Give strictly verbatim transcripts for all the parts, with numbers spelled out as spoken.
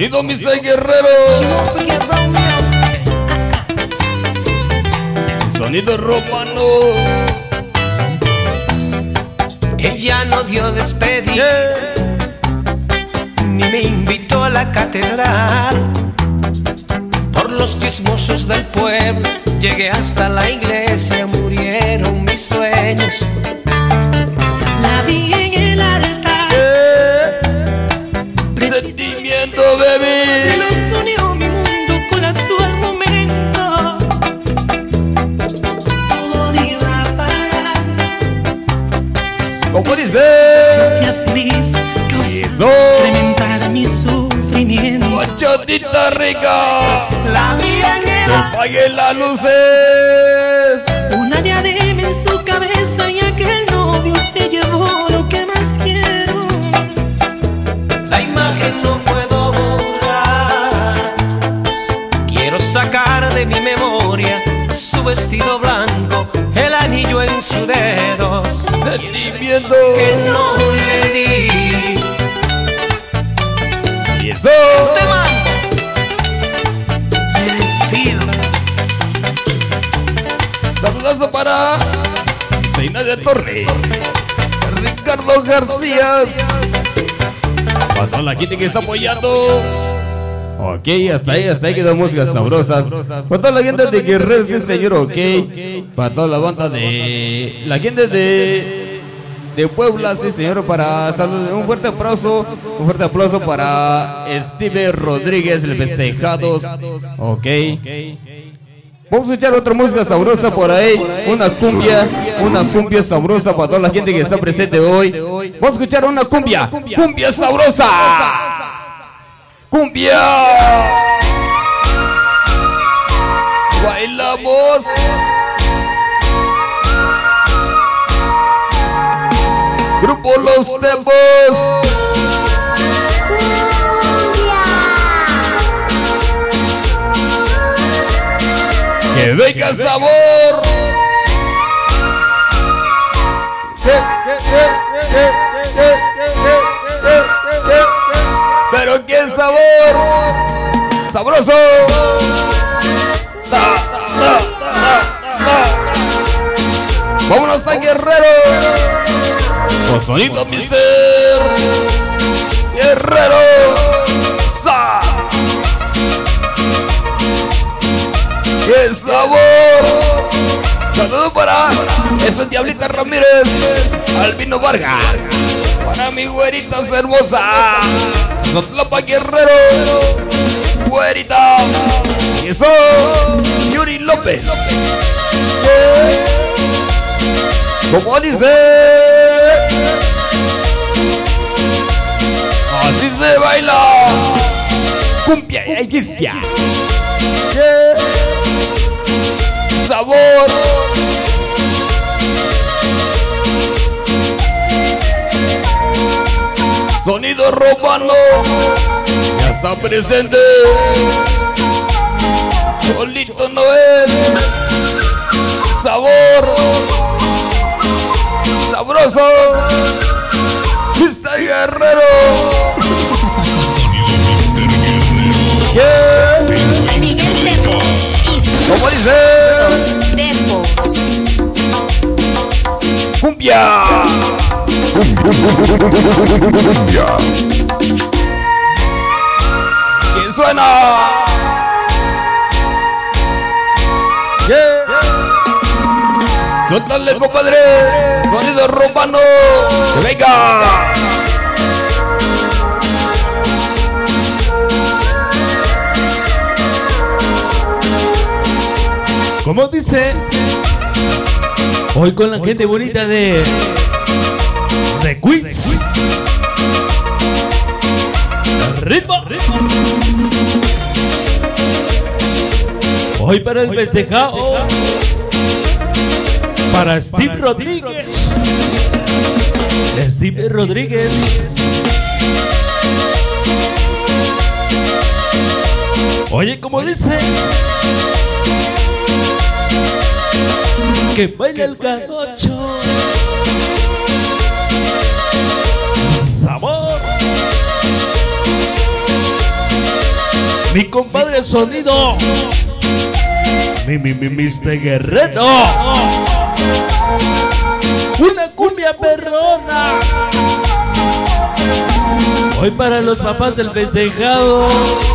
Sonido mister Guerrero. Sonido Romano. Ella no dio despedida, yeah, ni me invitó a la catedral. Por los chismosos del pueblo llegué hasta la iglesia, murieron mis sueños. La vi en el altar, yeah, sentimiento, baby. Los unió, mi mundo colapsó al momento. Solo iba a parar. ¿Cómo dice? Que sea feliz, incrementar mi sufrimiento. Bachatita rica. La vi en el altar, apaguen las luces. Una diadema en su cabeza y aquel novio se llevó lo que más quiero. La imagen no puedo borrar. Quiero sacar de mi memoria su vestido blanco, el anillo en su dedo, sentimiento que no le di. Y eso este mambo me despido. Saludazo para Seina de Torre, Ricardo García, para toda la gente que está apoyando. Ok, hasta ahí, hasta ahí quedó músicas sabrosas. Para toda la gente de Guerrero, sí señor, ok. Para toda la banda de la gente de de Puebla, sí señor, para salud, un fuerte aplauso, un fuerte aplauso para Steve Rodríguez, el festejados. Ok. Vamos a escuchar otra música sabrosa por ahí, una cumbia, una cumbia sabrosa para toda la gente que está presente hoy. Vamos a escuchar una cumbia, cumbia sabrosa. Cumbia. Bailamos. Grupo Los Tempos. Que venga sabor. Pero qué sabor. Sabroso. Da, da, da, da. Vámonos a Guerrero. Con sonido mister Guerrero. Sa. ¡Qué sabor! Saludos para esa Diablita Ramírez, Albino Vargas, para mi güeritas hermosa, Sotlapa Guerrero, güerita, y eso, Yuri López. Como dice, así se baila, cumbia y iglesia. Sabor. Sonido Romano ya está presente. Cholito Noel. Sabor. Sabroso. mister Guerrero. Sonido mister Guerrero. Yeah. Miguel Tempos. ¿Cómo dice? Tempos. Cumbia. Cumbia. ¿Quién suena? Yeah. Suéltale, compadre. Sonido Romano. Que venga. Como dice, hoy con la gente bonita de The Queens. Ritmo. Hoy para el festejado, para Steve Rodríguez. Steve Rodríguez. Oye, como dice, que baila el canocho. Sabor. Mi compadre Sonido. Mi, mi, mi, mister Guerrero. Una cumbia perrona. Hoy para los papás del festejado.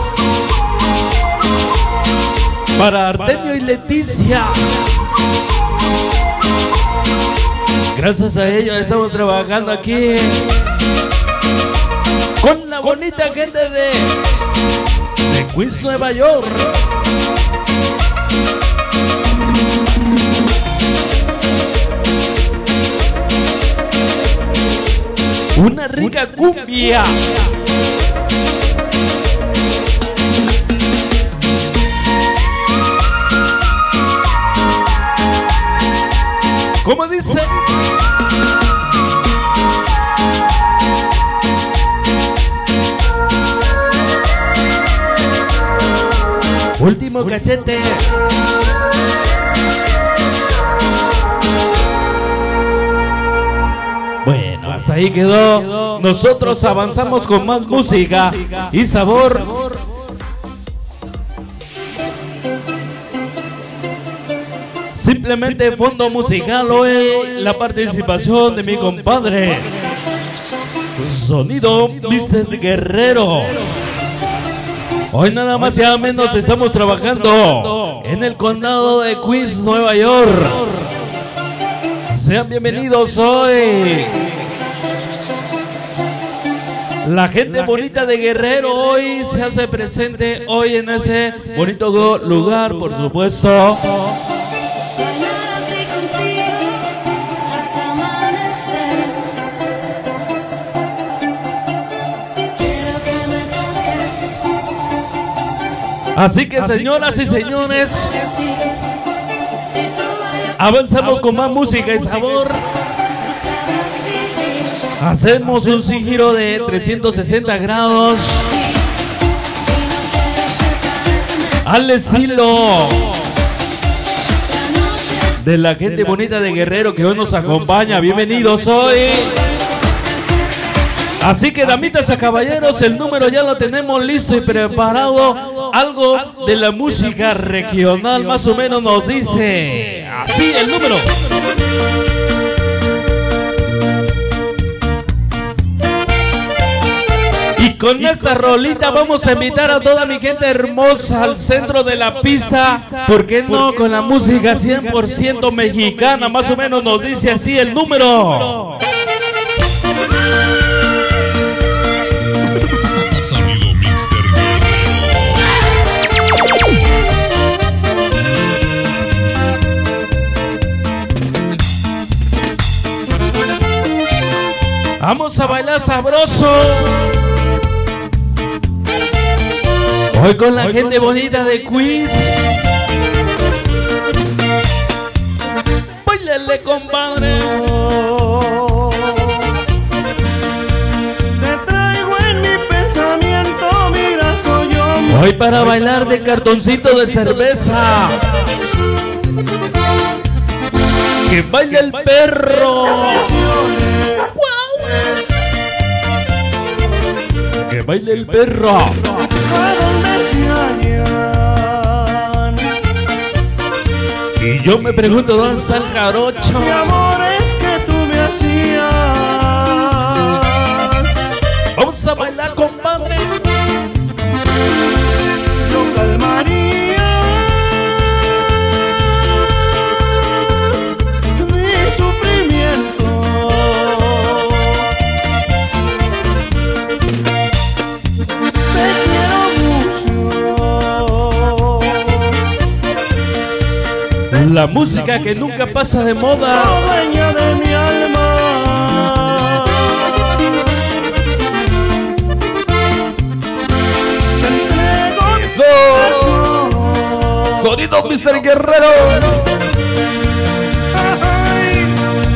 Para Artemio y Leticia. Gracias a ellos estamos trabajando aquí con la bonita gente de, de Queens, Nueva York. Una rica cumbia. ¿Cómo dice? Último cachete. Bueno, hasta ahí quedó. Nosotros avanzamos con más música y sabor. Simplemente fondo musical hoy, la participación de mi compadre Sonido mister Guerrero. Hoy nada más y nada menos estamos trabajando en el condado de Queens, Nueva York. Sean bienvenidos hoy. La gente bonita de Guerrero hoy se hace presente hoy en ese bonito lugar, por supuesto. Así que señoras y señores, avanzamos con más música y sabor. Hacemos un giro de trescientos sesenta grados al estilo de la gente bonita de Guerrero que hoy nos acompaña. Bienvenidos hoy. Así que damitas a caballeros, el número ya lo tenemos listo y preparado. Algo de la música regional más o menos nos dice así el número. Y con esta rolita vamos a invitar a toda mi gente hermosa al centro de la pista. ¿Por qué no? Con la música cien por ciento mexicana, más o menos nos dice así el número. Sonido mister Vamos a bailar sabroso. Hoy con la gente bonita de Queens. Báilale, compadre. Te traigo en mi pensamiento, mira, soy yo. Hoy para bailar de cartoncito de cerveza. Que baile el perro. Que baile el perro. ¿A dónde se hallan? Y yo me pregunto dónde está el jarocho. Mi amor es que tú me hacías. Vamos a bailar, compadre. Yo calmaría mi sufrimiento. Te quiero mucho. La música que nunca pasa de moda. Dueña de mi alma. Te entrego mi ¡Eso! Sonido mister Guerrero. Ay,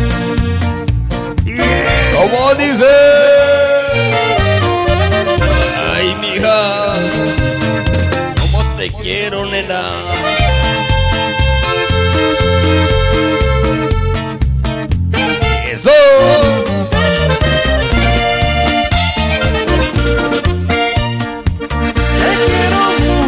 ¿Cómo dice? Ay, mija, ¿cómo te quiero, nena? Eso. te quiero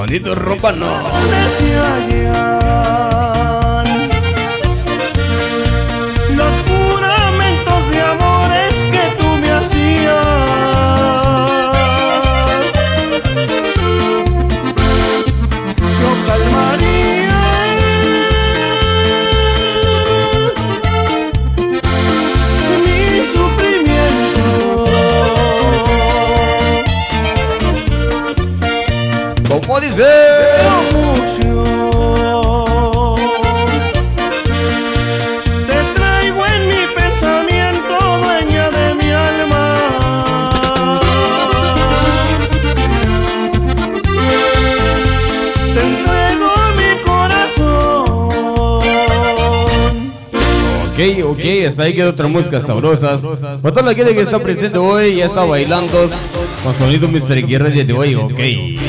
Sonido Romano. Se hallan los juramentos de amores que tú me hacías. Yo calmaría mi sufrimiento. ¿Cómo dice? Te traigo en mi pensamiento, dueña de mi alma. Te entrego mi corazón. Ok, ok, hasta ahí queda otra música sabrosas. Para toda la gente que está presente hoy, ya está bailando con sonido mister Guerrero de hoy, ok.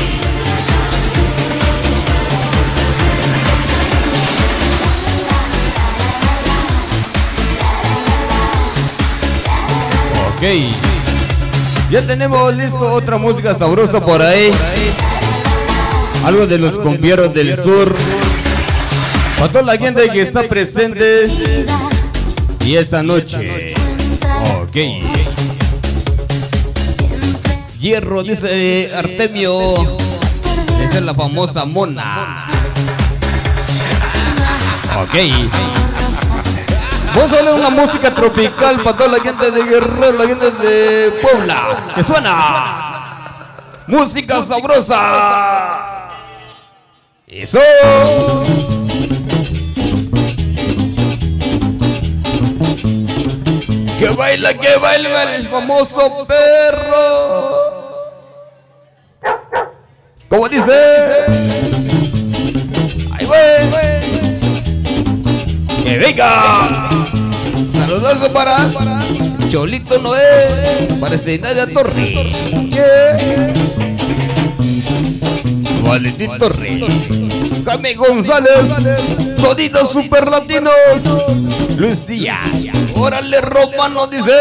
Ok, ya tenemos listo otra música sabrosa por ahí. Algo de los cumbieros del sur. Para toda la gente que está presente y esta noche. Ok. Hierro, dice Artemio. Esa es la famosa Mona. Ok. Vamos a darle una música tropical para toda la gente de Guerrero, la gente de Puebla. Que suena música sabrosa. Eso. Que baila, que baila el famoso perro. ¿Cómo dice? Ay, güey. Que venga. Saludos para Cholito Noé, para Nadia Torre, yeah. Valentín Torre, Jaime González, Sonidos Superlatinos, Luis Díaz, órale Romano, dice.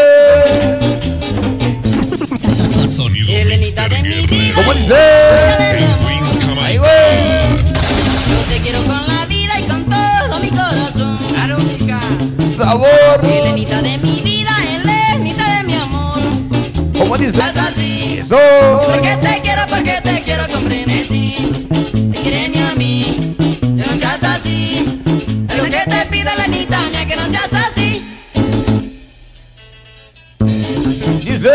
Elenita de mi vida. ¿Cómo dice? Ay, güey. Yo te quiero con la vida y con todo mi corazón. Sabor. Elenita de mi vida, Elenita de mi amor. ¿Cómo dice? Estás así. Eso. Porque te quiero, porque te quiero con frenesí. Quíreme a mí, que no seas así. Es lo que te pido, Elenita mía, que no seas así. Dice.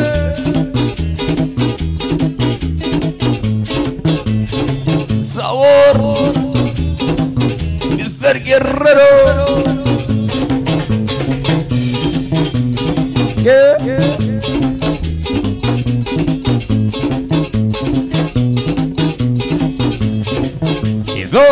Sabor. mister Guerrero. ¿Qué? Eso.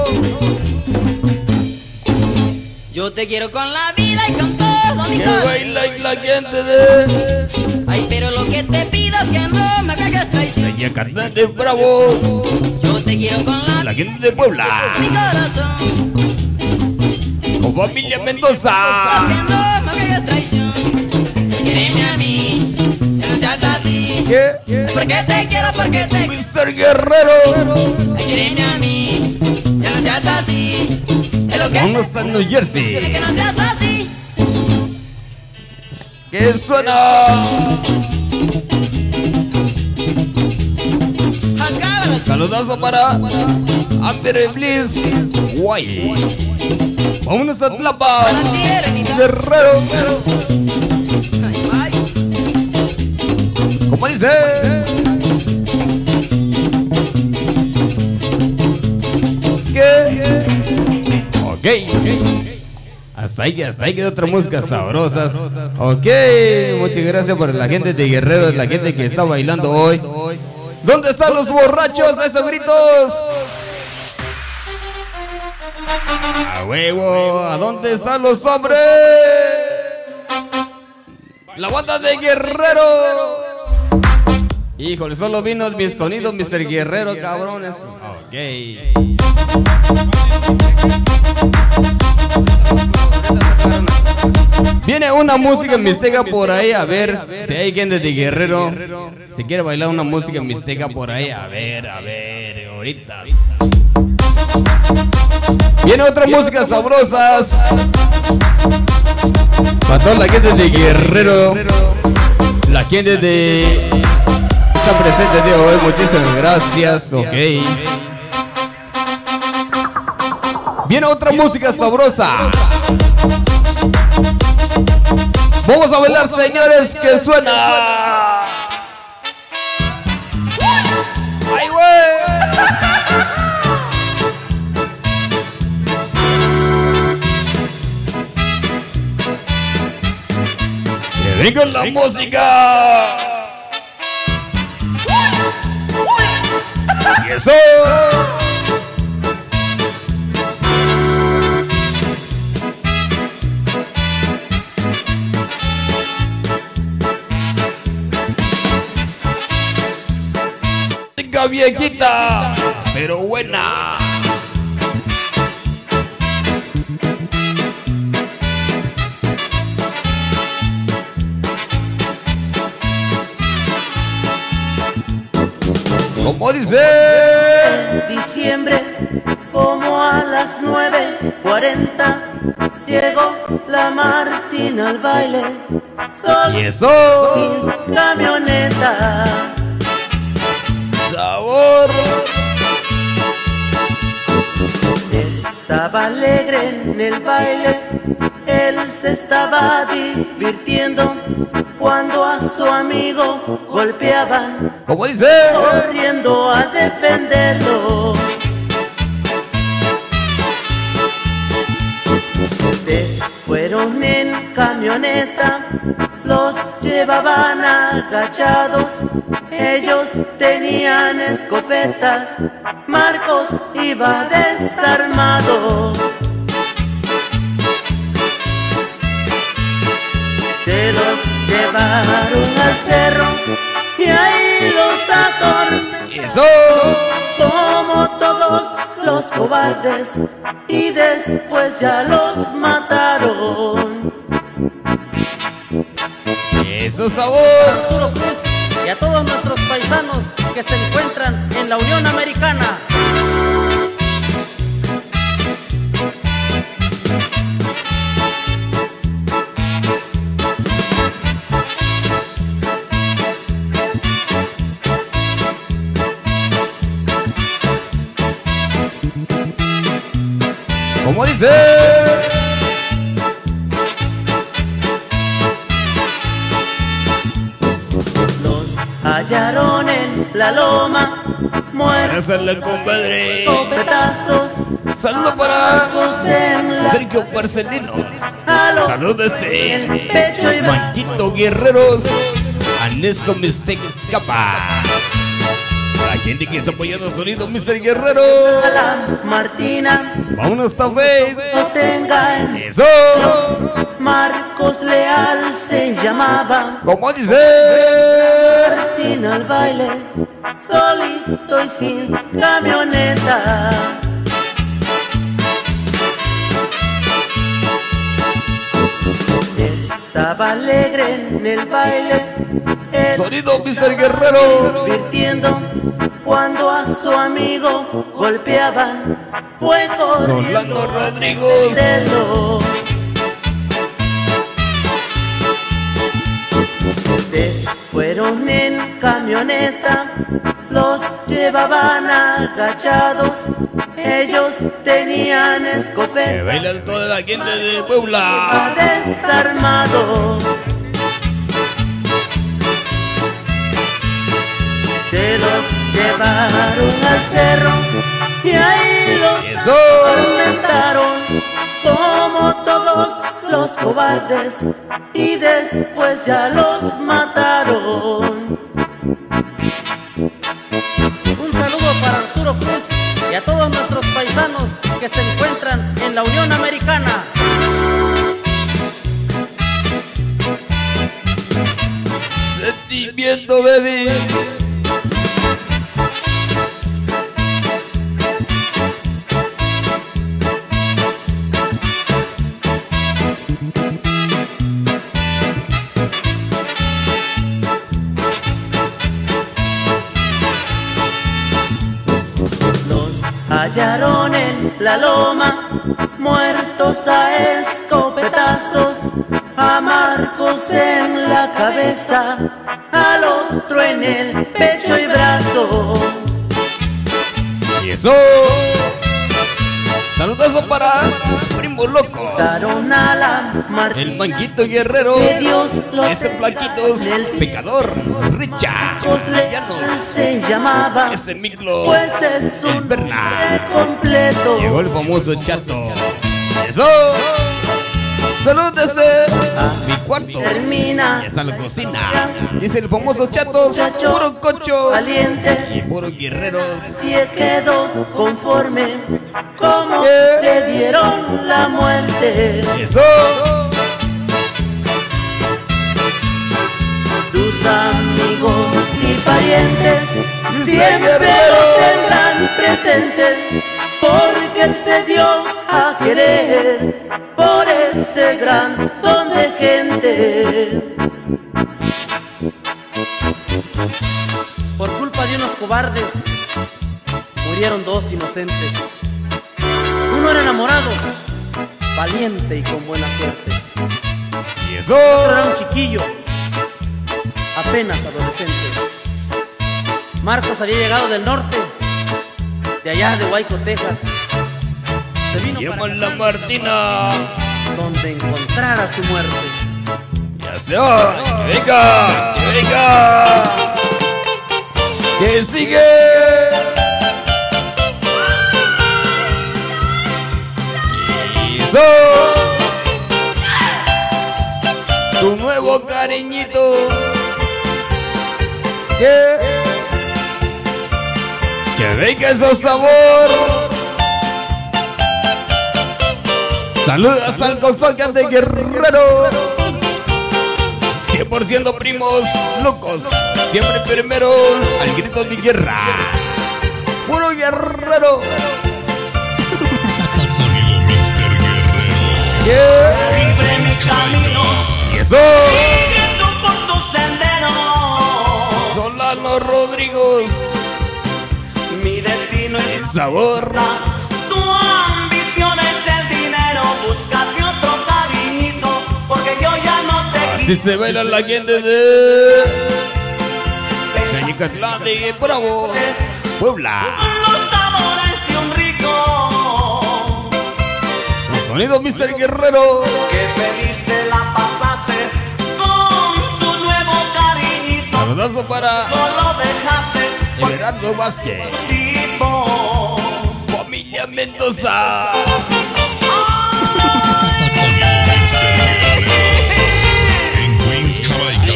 Yo te quiero con la vida y con todo mi Que corazón. baila la gente de Ay, pero lo que te pido es que no me hagas traición. la cantante Bravo, Yo te quiero con la la gente de Puebla, mi corazón. con familia Que Mendoza. no me hagas traición. Quíreme a mí, que no seas así. ¿Qué? Porque te quiero, porque te mister Guerrero. quíreme a mí, que no seas así. Es lo que ¿Dónde está en New Jersey? que no seas así. ¿Qué suena? Acábala. Saludazo para Amber Bliss. Guay. Vámonos a Tlapa. Para ti, Elenita. Guerrero. Ay, ay. ¿Cómo dice? ¿Qué? Ok. Hasta ahí, hasta ahí quedó otra música sabrosas. Ok, muchas gracias por la gente de Guerrero, la gente que está bailando hoy. ¿Dónde están los borrachos? ¡Esos gritos! ¡A huevo! ¿A dónde están los hombres? La banda de Guerrero. Híjole, solo vino mis sonidos, mister Guerrero, cabrones. Ok. Viene una música mixteca por ahí, a ver si hay gente de Guerrero. si quiere bailar una música mixteca por ahí, a ver, a ver, ahorita. Viene otra música sabrosas. Para toda la gente de Guerrero, la gente de está presente de hoy, muchísimas gracias. Ok. Viene otra música sabrosa. Vamos a bailar, señores, que suena. ¡Ay, güey! ¡Que venga la música! ¡Y eso! Viejita, pero buena. Como dice, en diciembre, como a las nueve cuarenta, llegó la Martina al baile. Sol y eso, sin camioneta. Sabor. Estaba alegre en el baile, él se estaba divirtiendo cuando a su amigo golpeaban, como dice, corriendo a defenderlo. Se fueron en camioneta, los llevaban agachados. Ellos tenían escopetas, Marcos iba desarmado. Se los llevaron al cerro y ahí los atormentaron como todos los cobardes, y después ya los mataron. Eso sabor. Arturo Cruz y a todos nuestros paisanos que se encuentran en la Unión Americana. Como dice, hallaron en la loma, muertos, compadre. copetazos, Saludo para en la Sergio Marcelino. jalo Saludos en el pecho y Manquito Guerreros. Anesto Mistec Capa. La gente que está apoyando sonido, mister Guerrero. a la Martina. Vámonos esta vez. No tengan Eso. Marcos Leal se llamaba. Como dice, Martina al baile, solito y sin camioneta. Estaba alegre en el baile, él sonido mister Guerrero. divirtiendo cuando a su amigo golpeaban. Fue corriendo Solano Rodríguez. defenderlo. Se fueron en camioneta, los llevaban agachados. Ellos tenían Que escopetas, bailan toda la gente de Puebla. desarmado. Se los llevaron al cerro y ahí los Eso. atormentaron como todos los cobardes, y después ya los mataron. Un saludo para Arturo Cruz y a todos nuestros paisanos que se encuentran en la Unión Americana. Sentimiento, baby. hallaron en la loma, muertos a escopetazos, a Marcos en la cabeza, al otro en el pecho y brazo. Y eso. Saludazo para Primo Loco, Daron a la Martina, el Manguito Guerrero, que Dios lo ese tenga Plaquitos, en el Pecador, Richa, Marcos Leal Llanos, se llamaba, ese Mixlos, pues es el un Berna. nombre completo. Llegó el famoso Chato. Eso. Salúdese mi cuarto. Termina Ya está la cocina. Dice el famoso Chatos, puro cochos valiente, y puros guerreros. si quedó conforme, como ¿Qué? le dieron la muerte. Eso. Tus amigos y parientes siempre Guerrero. lo tendrán presente, porque él se dio a querer por ese gran don de gente. Por culpa de unos cobardes murieron dos inocentes. Uno era enamorado, valiente y con buena suerte. Y eso. Otro era un chiquillo, apenas adolescente. Marcos había llegado del norte, de allá de Huayco, Texas. Se vino Llama para la acá, Martina. donde encontrara su muerte. Ya se va. Que venga. Que venga. Que sigue. Y eso. Tu nuevo cariñito. Que. Que venga ese sabor. Saludos al constante Guerrero. cien por ciento primos locos. Siempre primero al grito de guerra. Puro guerrero. Sonido Mixter Guerrero. Yeah. En Queens Jamaica. Y eso. Siguiendo por tu sendero, Solano Rodríguez. mi destino es El sabor. tu ambición es el dinero, búscate otro cariñito, porque yo ya no te Así se baila la gente de Chayicatlán de Bravo, Puebla. los sabores de un rico. Los sonidos mister Guerrero. Que feliz te la pasaste con tu nuevo cariñito, Saludazo para no lo dejaste por Everardo Vázquez. tipo. Familia Mendoza. Sonido Mixter Guerrero. En Queens Jamaica.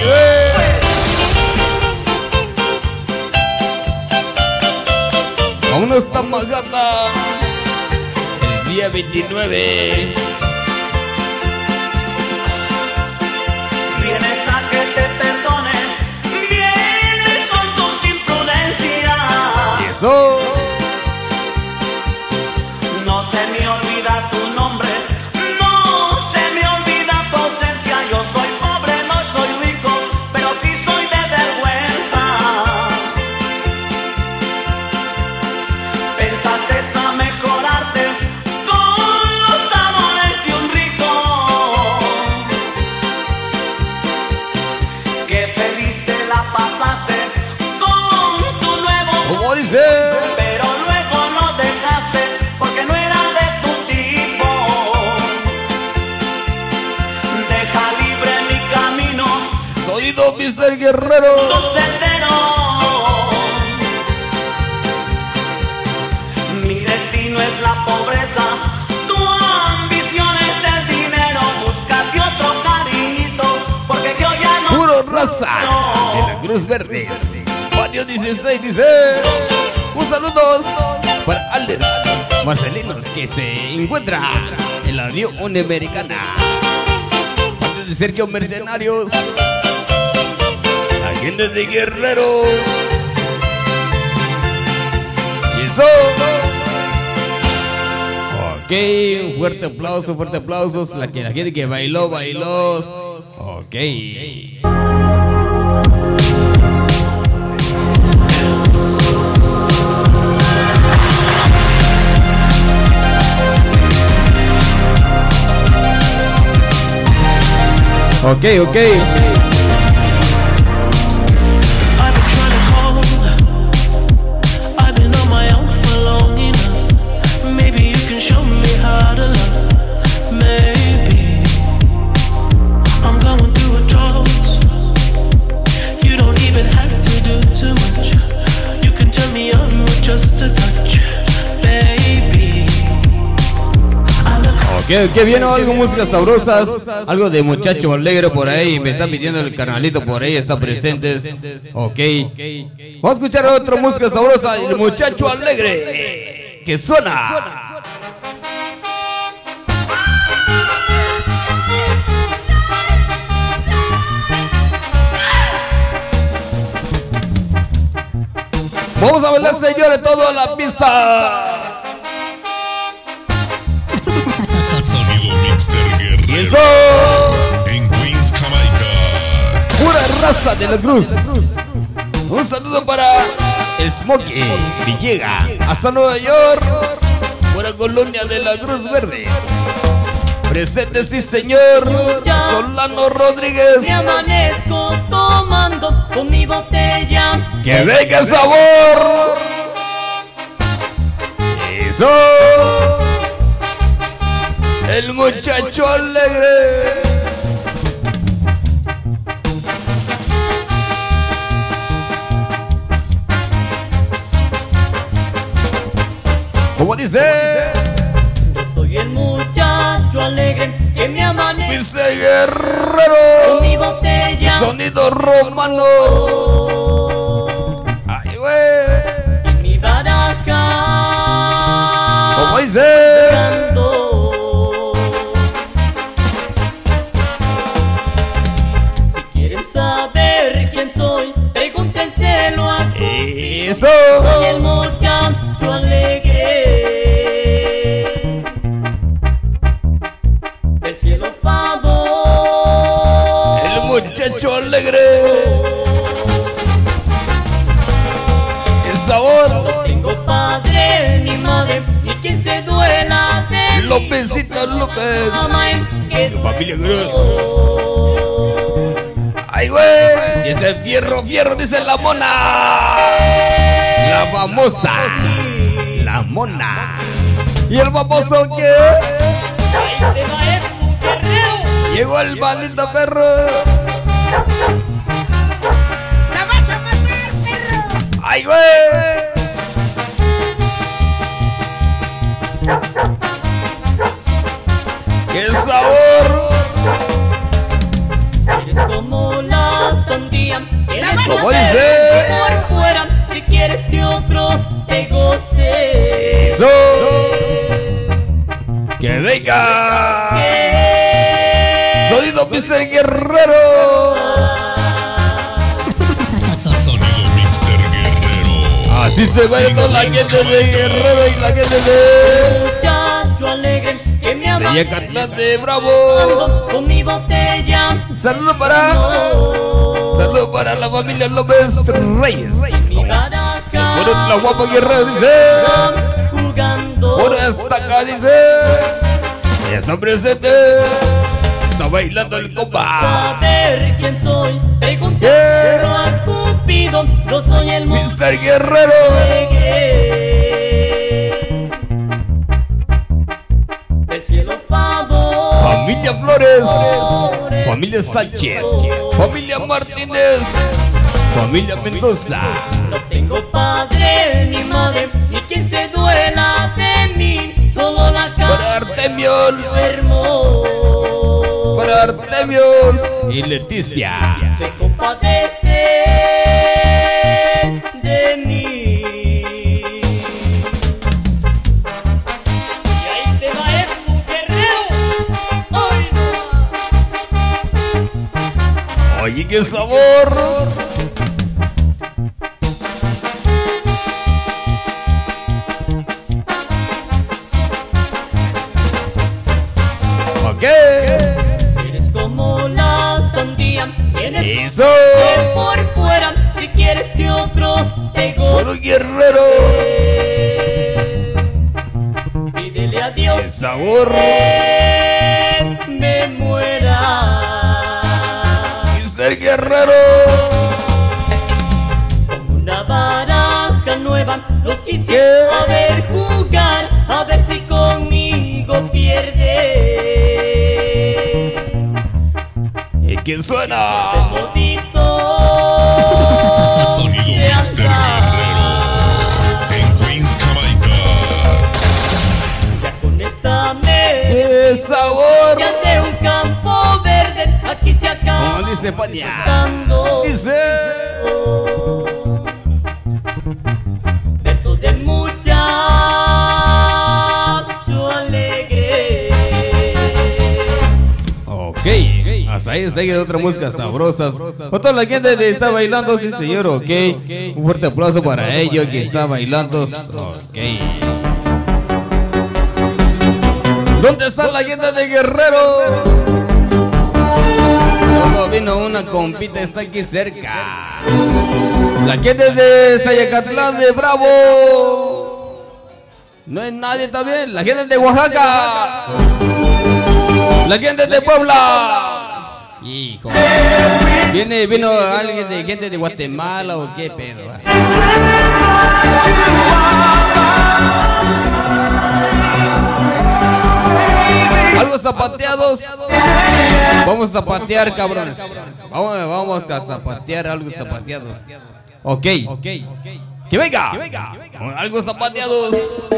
Aún no está Magata. El día veintinueve. Vienes a que te perdone, vienes con tus imprudencias. Y eso. No se me olvida tu nombre, no se me olvida tu ausencia. Yo soy pobre, no soy rico, pero sí soy de vergüenza. Pensaste a mejorarte con los sabores de un rico. Qué feliz te la pasaste con tu nuevo. Como dice. Pero luego lo dejaste porque no era de tu tipo. Deja libre mi camino, Sonido mister Guerrero. tu sendero. Mi destino es la pobreza, tu ambición es el dinero. Búscate otro cariñito, porque yo ya no. Puro raza de la Cruz Verde. Mario dieciséis dice. Un saludo para Alex Marcelinos que se encuentra en la Unión Americana. Parte de Sergio Mercenarios. La gente de Guerrero. Y eso. Ok, un fuerte aplauso, fuerte aplausos. La, que, la gente que bailó, bailó. Ok. Ok, ok. Que, que viene algo, músicas sabrosas, algo de muchacho alegre por ahí, me está pidiendo el carnalito por ahí, está presentes. Ok, vamos a escuchar otra música sabrosa, el muchacho alegre, que suena. Vamos a bailar, señores, todo a la pista. Sonido Mixter Guerrero. Y eso, en Queens, Jamaica. pura raza de la Cruz. Un saludo para Smokey Villegas, hasta Nueva York, pura colonia de la Cruz Verde. Presente, sí señor, Solano Rodríguez. Me amanezco tomando con mi botella. ¡Que venga sabor! Eso, el muchacho alegre. ¿Cómo dice? Yo soy el muchacho alegre que me amanece Dice Guerrero. con mi botella. Sonido romano. Ay, güey. En mi baraja. ¿Cómo dice? Cantando. Si quieren saber quién soy, pregúntenselo a Eso. Soy el muchacho alegre del cielo favor. El muchacho alegre. El sabor. No tengo padre ni madre, ni quien se duela de mí. Lópezito López. Mamá, en que Familia duelo. Ay, güey. Dice fierro, fierro, dice la mona. La famosa. La mona. ¿Y el famoso qué? Ahí te va el guerrero. Llegó el maldito perro. ¡La vas a matar, perro! Ay, güey. ¡Qué sabor! Eres como la sandía, eres ¿Cómo como dice? por fuera, si quieres que otro te goce. Eso. ¡Que venga! Que Sonido mister Guerrero. Sonido Mixter Guerrero. Así se va toda la gente de Guerrero y la gente de... muchacho alegre que me Sería amanece cantante bravo. con mi botella. Saludo para... Saludo para la familia López Reyes. Mi baraja. Por la guapa Guerrero dice... Jugando. Por esta acá dice... Ella está presente. Está bailando el compa. Saber quién soy, pregúntalo a Cupido. Yo soy el mister Guerrero. del cielo favor. Familia Flores. Familia Sánchez. Familia Martínez. Familia Mendoza. No tengo padre ni madre, ni quien se duela de mí. Solo la Para cara Artemio. hermoso. Para Artemios y Leticia. Se compadece de mí. Y ahí te va el guerrero. Hoy no. Oye, qué sabor. Ok. Eres como la sandía, tienes Eso. que por fuera, si quieres que otro te Por goce. un Guerrero. Pídele a Dios El sabor. que me muera. mister Guerrero. Una baraja nueva los quisiera ver jugar, a ver si conmigo pierde. ¿Y quién suena? Este modito Sonido de mister andar. Guerrero en Queens, Jamaica. Ya con esta ¡Qué mesa sabor! ya de un campo verde, aquí se acaba. Como dice Fania. Cantando. Dice. Versos del muchacho alegre. Ok, hasta ahí sigue otra música sabrosas. Con toda la gente que está bailando, sí señor, ok. Un fuerte aplauso para ellos que está bailando. Ok. ¿Dónde está la gente de Guerrero? Solo vino una compita, está aquí cerca. La gente de Sayacatlán de Bravo. No hay nadie también. La gente de Oaxaca. La gente de Puebla. Hijo. Viene, vino alguien de gente de Guatemala o qué pedo. Algo zapateados. Vamos a zapatear, cabrones. Vamos, vamos a zapatear algo zapateados. Ok. Que venga. Algo zapateados.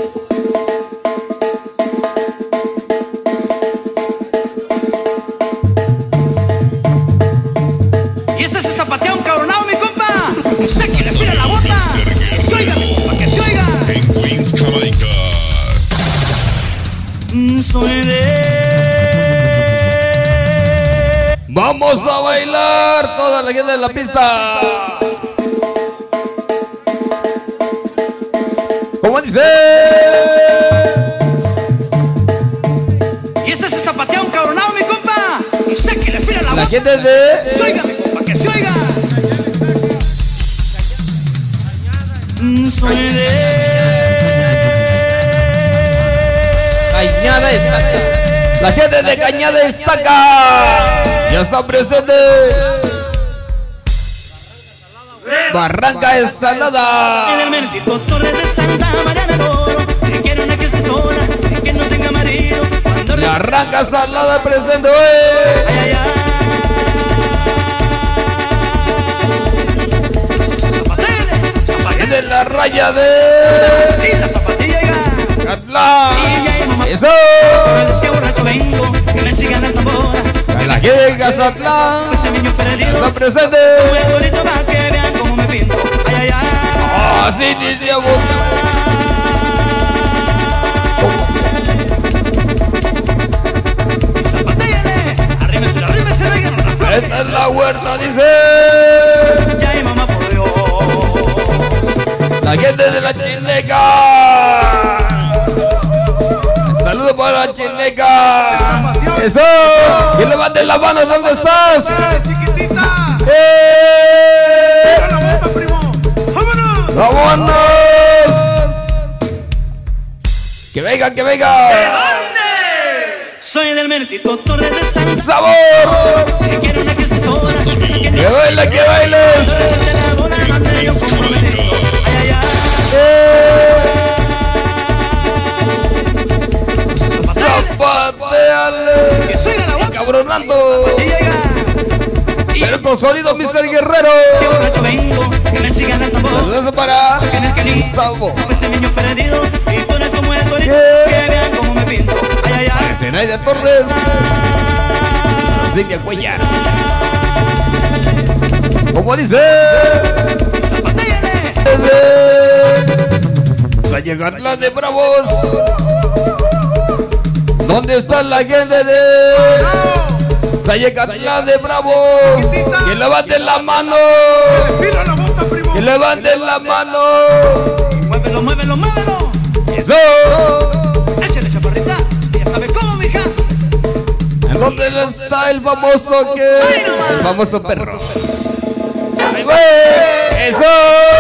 Y este se zapatea un cabronado, mi compa. Usted que le pide la bota. Se oiga, mi compa, que se oiga. En Queens, Jamaica. Soy de... Vamos a bailar toda la gente de la pista. ¿Cómo dice? Y este se zapatea un cabronado, mi compa. Usted que le pide la La bota. gente de Se oiga, mi compa, que se oiga. Soy de... Cañada Estaca. La gente de Cañada Estaca ya está presente. Barranca En el Ensalada. mentito Torres de Santa María de Oro, que quiere una que esté sola, que no tenga marido. Cuando La Barranca Salada presente. ay, ay, ay. Zapatele, zapatele, De la raya de y la zapatilla llega. Catlán. Eso. Es que borracho vengo, que me sigan el tambor. La gente de Cazatlán Ese niño perdido, está presente. como el solito para que vean cómo me pinto. Ay, ay, ay. Así iniciamos. Zapatele, arrímese, arrímese, arrímese. Esta es la huerta, dice. Ya, ay, mamá, por Dios. La gente de la Chineca. Saludos para la Chineca. Eso. Y levanten las manos, ¿dónde estás? ¡Eh! ¡Vámonos! ¡Que venga, que venga! Soy del mentito Torres de San ¡Sabor! que quiere una que esté sola, que ¡Que baile, que bailes! de la dona no ande yo como me digo. Ay, ay, ay. ¡Eh! ¡Zapateale! Que soy la boca ¡Cabronando! y llega. Y Pero con sonido, mister Guerrero. que borracho vengo, que me sigan el tambor. Saludos para En el que ni Gustavo. ese niño perdido y pone como el torito, Yeah. que vean cómo me pinto. Ay, ay, ay. Zenaida Torres. Silvia Cuellar. ¿Cómo dice? Zapatele, Sayacatlán de Bravos. ¿Dónde está la gente de Sayacatlán de Bravos? Que levanten la mano. Que levanten la mano. muévelo, muévelo, muévelo. Eso. Échale, chaparrita. Ya sabe cómo, mija. ¿En dónde está el famoso que? El famoso perro. Ahí va. Eso.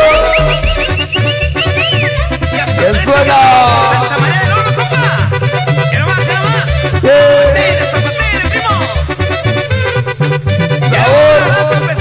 Ya está ¿Qué fresca. suena? Santa María del Oro, compa. Que no más, que no más. Yeah. Zapatele, zapatele, primo. Sabor. Abrazo,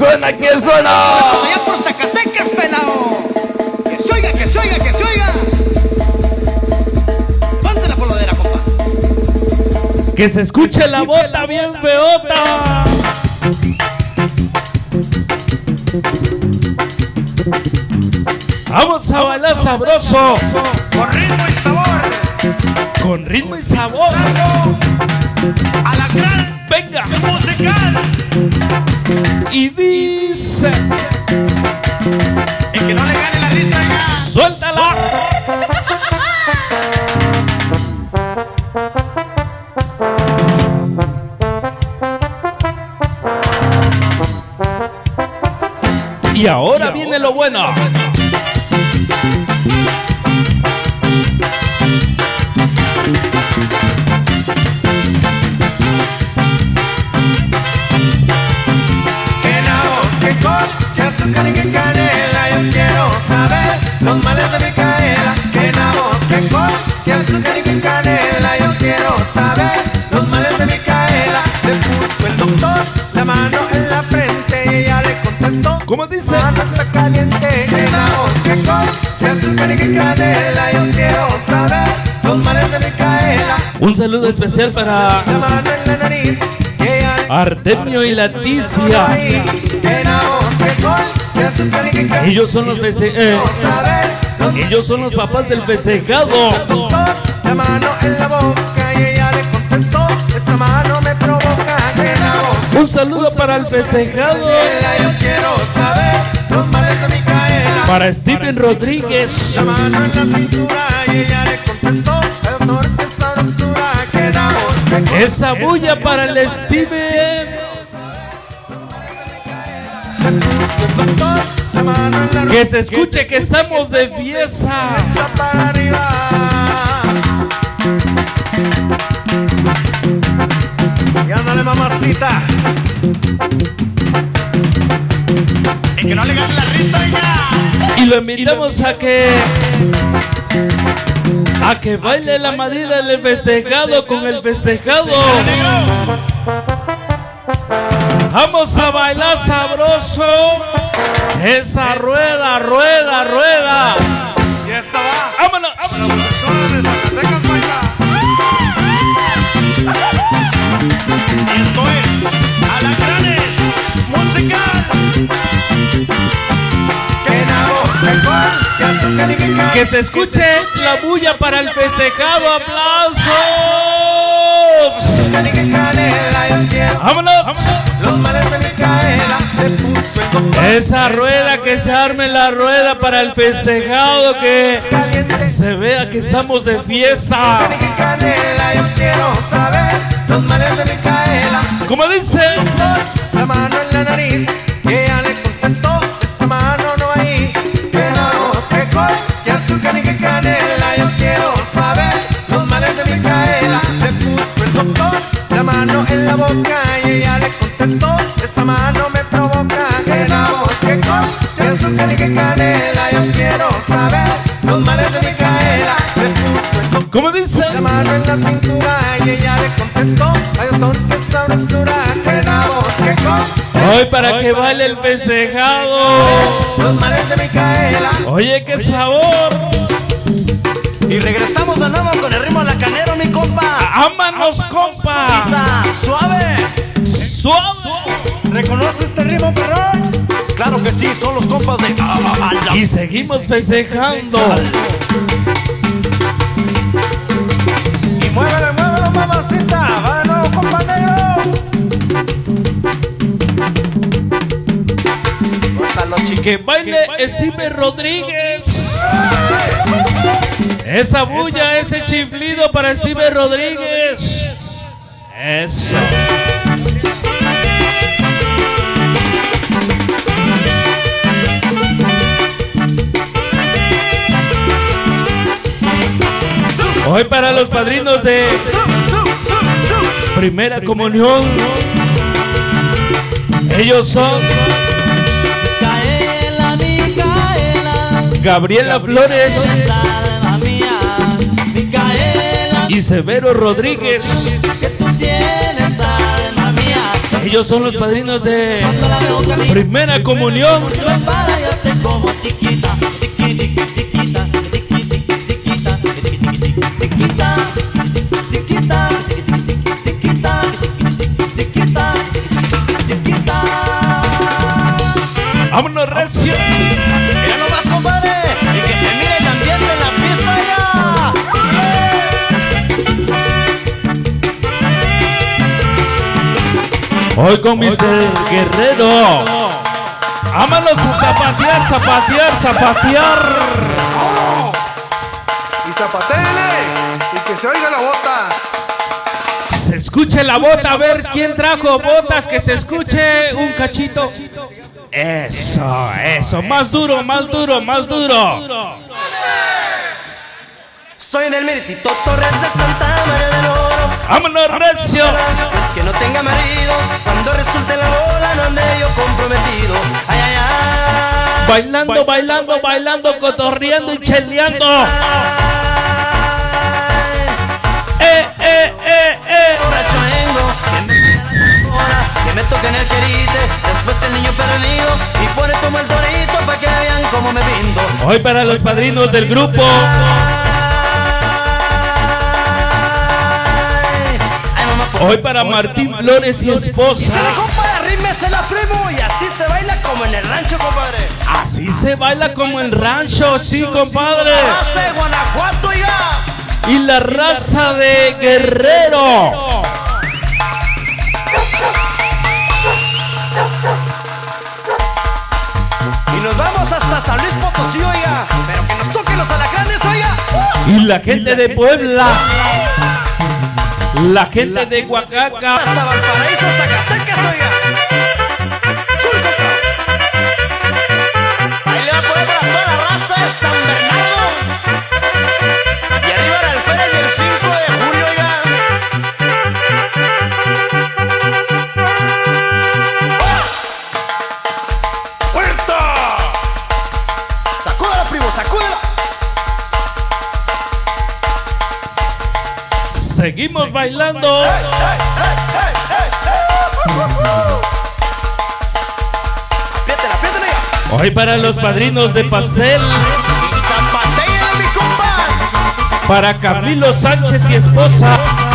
suena, que suena. Vamos allá por Zacatecas, pelao. Que se oiga, que se oiga, que se oiga. Ponte la polodera, compa. Que se escuche la bota bien feota. Vamos a bailar sabroso. Con ritmo y sabor. Con ritmo y sabor. A la gran Venga. musical. Y dice. El que no le gane la risa ya. Suéltala. Y ahora viene lo bueno. Que nabos, que col, que azúcar y que canela. Yo quiero saber los males de Micaela. Que nabos, que col, que azúcar y que canela. Yo quiero saber los males de Micaela. Le puso el doctor la mano en la frente y ella le contestó. ¿Cómo dice? Mano está caliente. Que nabos, que col, que azúcar y que canela. Yo quiero saber los males de Micaela. Un saludo especial para La mano en la nariz. Que ella le Artemio y Leticia. que nabos, que col, que azúcar y que canela. Ellos son los feste eh, ellos son los papás del festejado. La mano en la boca y ella le contestó, esa mano me provoca que la voz. Un saludo para el festejado. Yo quiero saber los males de Micaela. Para Steven Rodríguez. La mano en la cintura y ella le contestó, el doctor que sabrosura que la voz. Esa bulla para el Steven. La mano en la Que se escuche que estamos de fiesta. Esa para arriba. Y ándale, mamacita. Y que no le gane la risa ya. Y lo invitamos a que a que baile la madrina del festejado con el festejado. Vamos a bailar sabroso. Esa rueda, rueda, rueda. Y esta va. Vámonos, Para vámonos. las personas de Zacatecas, baila. Y esto es Alacranes Musical. Que nabos, que col, que azúcar y que canela. Que se escuche la bulla para el festejado. ¡Aplausos! Azúcar y que canela, yo quiero ¡Vámonos! los males de Micaela. Le puso el doctor. Esa rueda, que se arme la rueda para el festejado. Que se vea que estamos de fiesta. Azúcar y que canela, yo quiero saber los males de Micaela. Como dice, La mano en la nariz, que ella le contestó, esa mano no hay. Que nabos, que col, que azúcar y que canela. Yo quiero saber los males de Micaela. Le puso el doctor la mano en la boca y ella le contestó, esa mano me provoca. Que nabos, que col, que azúcar y que canela. Yo quiero saber los males de Micaela. Le puso el doctor como dice, la mano en la cintura y ella le contestó, ay doctor, qué sabrosura, que nabos, que col. hoy para que baile el festejado. Los males de Micaela. Oye, qué sabor. Y regresamos de nuevo con el ritmo lacanero, mi compa. Ámanos, compa. Está suave. Suave. ¿Reconoce este ritmo, perrón? Claro que sí, son los compas de. Y seguimos festejando. Y muévelo, muévelo, mamacita. Va de nuevo, compa negro. Gózalo, chiqui. Que baile Steven Rodríguez. Esa bulla, ese chiflido para Steven Rodríguez. Eso. Hoy para los padrinos de Primera Comunión. Ellos son Micaela, Micaela, Gabriela Flores alma mía, Micaela, y Severo Rodríguez. que tú tienes alma mía. Ellos son los padrinos de primera comunión. Vámonos recio. Mira nomás, compadre, y que se mire el ambiente en la pista ya. Hoy con mister Guerrero. Vámonos a zapatear, zapatear, zapatear. Y zapatele, y que se oiga la bota. Se escuche la bota, a ver quién trajo botas, que se escuche un cachito. Eso, eso, más duro, más duro, más duro. Soy del Meritito Torres de Santa María del Oro. Vámonos recio. Es que no tenga marido, cuando resulte la bola no ande yo comprometido. Ay, ay, ay. Bailando, bailando, bailando, cotorreando y cheleando. Eh, eh, eh, eh. Borracho vengo, que me ahora, que me toquen el querite, después el niño perdido y pone como el torito para que vean cómo me brindo. Hoy para los padrinos del grupo. Hoy para Martín Flores y esposa. Échale, compadre, arrímese la primo y así se baila como en el rancho, compadre. Así se baila como en rancho, sí, compadre. Raza de Guanajuato, ya. Y la raza de Guerrero. Y nos vamos hasta San Luis Potosí, oiga. Pero que nos toquen los alacranes, oiga. Y la gente de Puebla. La gente de Oaxaca. Hasta Valparaíso, Zacatecas, oiga. ¡Sur, compa! Ahí le va a poner para toda la raza de San Bernardo. Y arriba la alférez del cinco de julio, oiga. ¡Puerta! ¡Sacúdala, primo, sacúdala! Seguimos bailando. Apriétela, apriétela ya. Hoy para los padrinos de pastel. Y zapatea, mi compa. Para Camilo Sánchez y esposa.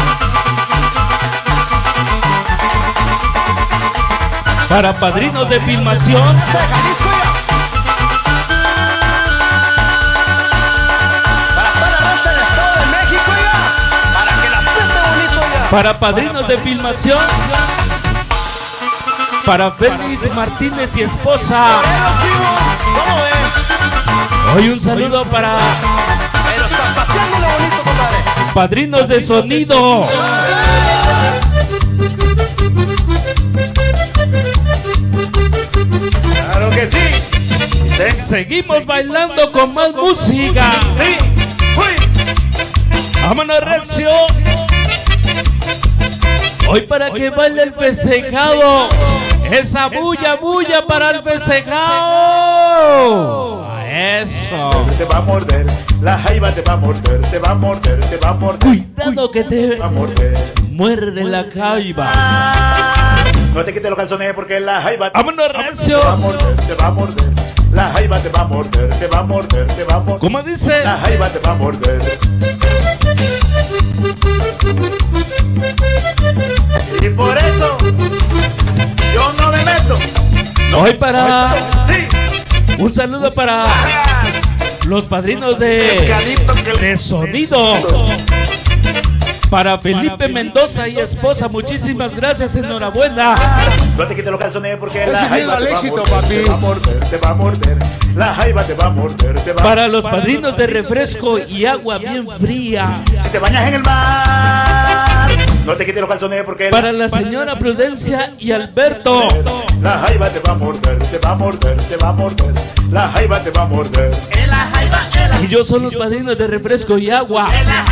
Para padrinos de filmación. Ese de Jalisco, ya. Para toda la raza del Estado de México, ya. Para que la apriete bonito, ya. Para padrinos de filmación. Para Félix Martínez y esposa. Pero, primo, ¿cómo ven? Hoy un saludo para Pero zapateándole bonito, compadre. padrinos de sonido. Claro que sí. Seguimos bailando con más música. Sí. Uy. Vámonos, recio. Hoy para que baile el festejado. Esa bulla, bulla para el festejado. Eso. Te va a morder, la jaiba te va a morder, te va a morder, te va a morder. Cuidado que te va a morder. muerde la jaiba. No te quites los calzones porque la jaiba te Vámonos, recio. va a morder, te va a morder. La jaiba te va a morder, te va a morder, te va a morder. ¿Cómo dice? La jaiba te va a morder. Y por eso yo no me meto. Hoy para Sí. un saludo para los padrinos de, de sonido. Para Felipe Mendoza y esposa, muchísimas gracias, enhorabuena. No te quites los calzones porque la Ese jaiba es el te va a éxito, morder, papi. te va a morder, te va a morder. La jaiba te va a morder, te va a Para los padrinos de refresco y agua bien fría. Si te bañas en el mar, no te quites los calzones porque Para la señora Prudencia y Alberto. la jaiba te va a morder, te va a morder, te va a morder. La jaiba te va a morder. Y yo son los padrinos de refresco y agua.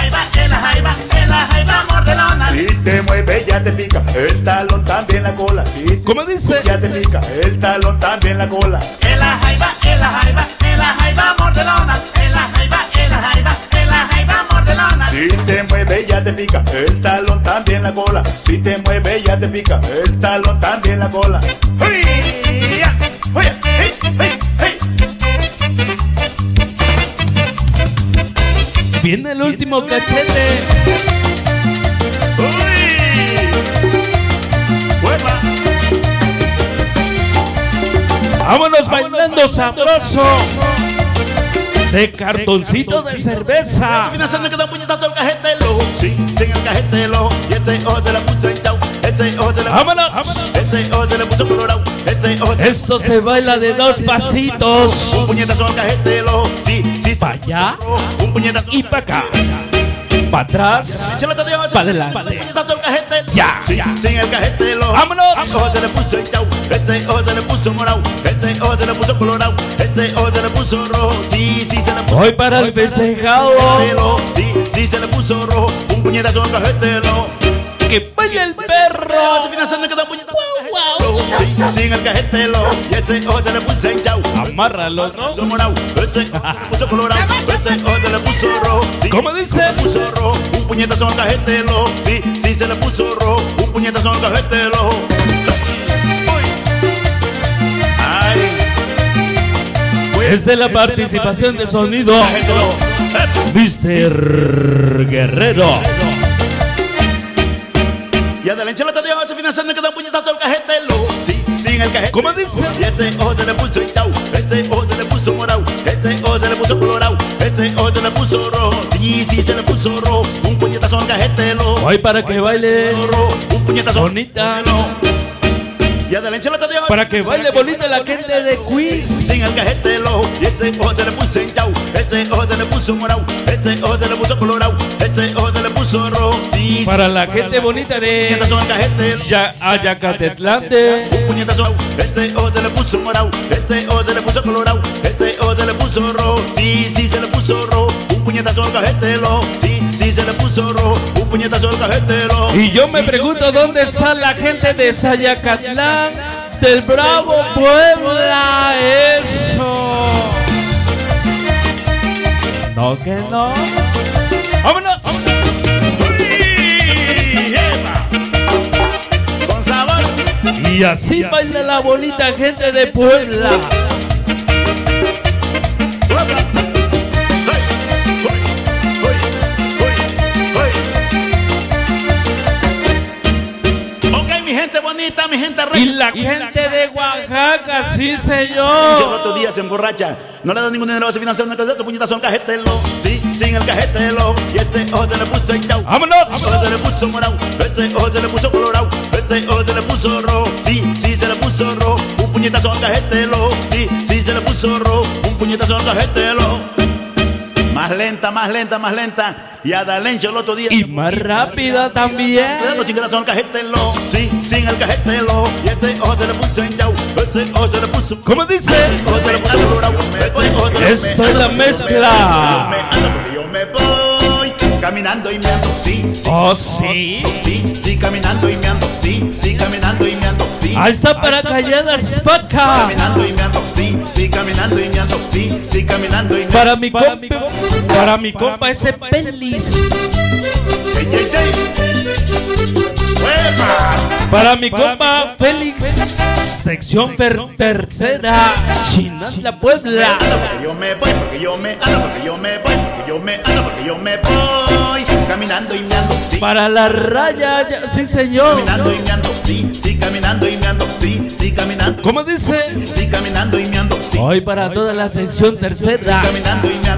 Si te mueves ya te pica el talón, también la cola. Si ¿Cómo dice? ya te pica el talón, también la cola. Si te mueves ya te pica el talón, también también la cola. Si te mueves ya te pica el talón, también la cola. ¡Uy! ¡Ya! ¡Uy! ¡Hey! ¡Hey! ¡Hey! Viene el último cachete. ¡Uy! ¡Hueva! Vámonos bailando sabroso. De cartoncito de cerveza. Financiando que da un puñetazo al cajete del ojo. Sí, sin el cajete del ojo. Y ese ojo se le puso en chau. Ese ojo se le puso. Vámonos. Ese ojo se le puso colorado. Ese ojo se Esto se baila de dos pasitos. un puñetazo al cajete del ojo. Sí, sí, Pa' allá un puñetazo y para acá. Para atrás. Para adelante. Ya. Sí, sin el cajete del ojo. Vámonos. Ese ojo se le puso en chau. Ese ojo se le puso morado. Ese ojo se le puso colorado. Ese ojo se le puso rojo. Sí, sí, se le puso. Voy para el festejado. Sí, sí, se le puso rojo. Un puñetazo al cajete del ojo. Que vaya el perro. Sí, sin el cajete del ojo. Y ese ojo se le puso en chau. Amárralo, ¿no? Puso morado. Ese ojo se le puso colorado. Ese ojo se le puso rojo. Sí, ¿Cómo dice? se le puso rojo. Un puñetazo al cajete del ojo. Sí, sí, se le puso rojo. Un puñetazo al cajete del ojo. Es de la participación de sonido mister Guerrero. Y adelante la te se financiando que da un puñetazo al cajete del ojo. Sí, sin el cajete. ¿Cómo dice? Y ese ojo se le puso en chau. Ese ojo se le puso morado. Ese ojo se le puso colorado. Ese ojo se le puso rojo. Sí, sí, se le puso rojo. Un puñetazo al cajete del ojo. Voy para que baile un puñetazo bonita. Y adelante la te para que baile bonita la gente de Quiz. Sin el cajete del ojo. Y ese ojo se le puso en chau. Ese ojo se le puso morado. Ese ojo se le puso colorado. Ese ojo se le puso rojo. Sí, para la gente bonita de ya Ayacatetlán. Un puñetazo. Ese ojo se le puso morado. Ese ojo se le puso colorado. Ese ojo se le puso rojo. Sí, sí, se le puso rojo. Un puñetazo al cajete del ojo. Sí, sí, se le puso rojo. Un puñetazo al cajete del ojo. Y yo me pregunto dónde está la gente de Sayacatlán, del Bravo Puebla. Eso. No que no. ¡Vámonos! Con sabor. Y así baila la bonita gente de Puebla. Ok, mi gente bonita, mi gente regia. Y la gente de Oaxaca, sí Yo el señor. otro día se emborracha. No le da ningún dinero a ese financiero. No le da tu puñetazo al cajete del ojo. Sí, sin el cajete del ojo. Y ese ojo se le puso en chau. ¡Vámonos! Ese ojo se le puso morado. Ese ojo se le puso colorado. Ese ojo se le puso rojo. Sí, sí, se le puso rojo. Un puñetazo al cajete del ojo. Sí, sí, se le puso rojo. Un puñetazo al cajete del ojo. Más lenta, más lenta, más lenta. Y a Dalencho el otro día. Y más rápida también. Le da los chingarazos al cajete del ojo. Sí, sin el cajete del ojo. Y ese ojo se le puso en chau. Ese ojo se le puso. ¿Cómo dice? Ese ojo se le puso colorado. Ese ojo se le puso. Esto es la mezcla. Porque yo me voy caminando y me ando, sí, sí. Oh, sí. Sí, sí, caminando y me ando, sí, sí, caminando y me ando, sí. Ahí está para calladas paca. Caminando y me ando, sí, sí, caminando y me ando, sí, sí, caminando y me ando. Para mi compa, para mi compa ese Pelis. Ey, ey, ey. ¡Hueva! Para mi compa Félix, sección per tercera, Chinantla, Puebla. Ando porque yo me voy, porque yo me ando, porque yo me voy, porque yo me ando, porque yo me voy caminando y me ando, sí. Para la raya, ya- sí señor. Caminando y me ando, sí, sí, caminando y me ando, sí, sí, caminando. ¿Cómo dice? Sí, caminando y me ando, sí. Hoy para toda la sección tercera. Caminando y me ando.